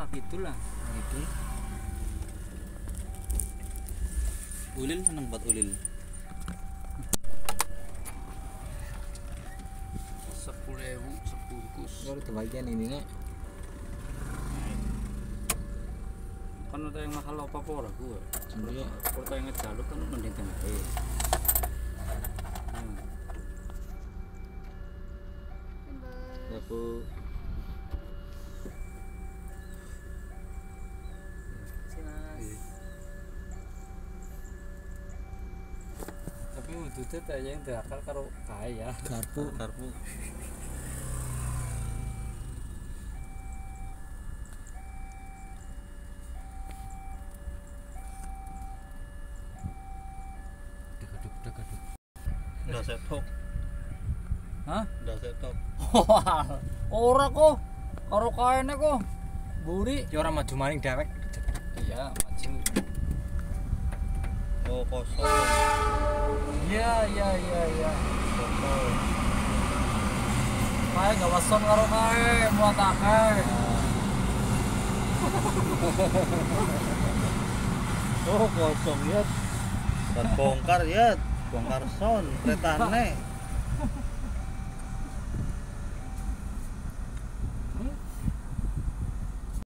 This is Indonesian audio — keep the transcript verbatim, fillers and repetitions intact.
Itulah Gitu. Ulil seneng buat ulil. sepuluh ribu sebungkus. Kalau kebagian ini nek Kan ada yang mahal apa apa ora gua. Iya. Kalau yang ngejaluk kan mending tengah. Aku Tapi wujudnya kayak yang berakal karo kaya. garpu karpu. Udah setok. Hah? Udah setok. Ora kok. Karo kaene kok. Buri. ya ora maju maning dewek. Iya, maju. Oh kosong. Iya, iya, iya, iya. Kosong. Kae gak wason karo kae, muat akeh. Oh kosong ya. Kan bongkar ya. Bongkar sound, retane.